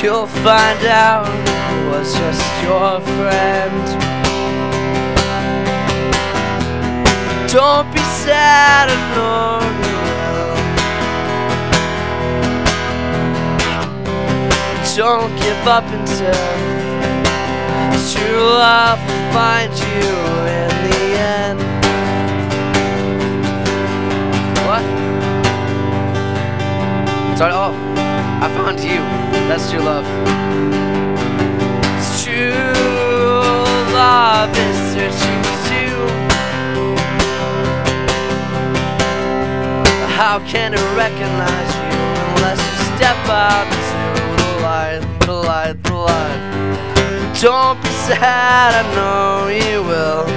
you'll find out it was just your friend. Don't be sad, I know you will. Don't give up until true love will find you in the end. What? Sorry, oh, I found you. That's true love. True love is searching too. How can it recognize you unless you step out into the light, the light, the light? Don't be sad, I know you will.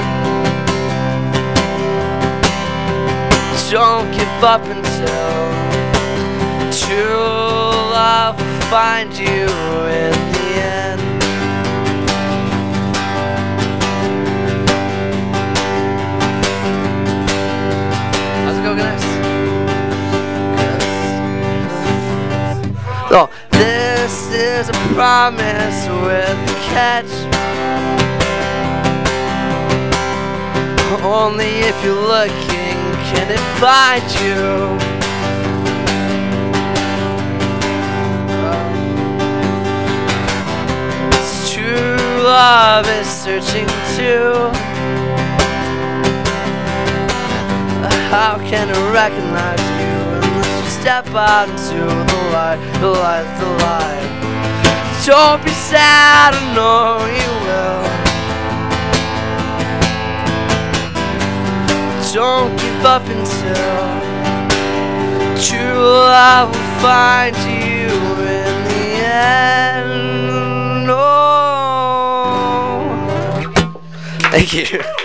Don't give up until true love will find you in the end. How's it go, guys? Oh, this is a promise with a catch. Only if you're looking can it find you. It's true love is searching too. How can it recognize you unless you step out into the light, the light, the light? Don't be sad, I know you will. Don't give up until true love will find you in the end. No. Thank you.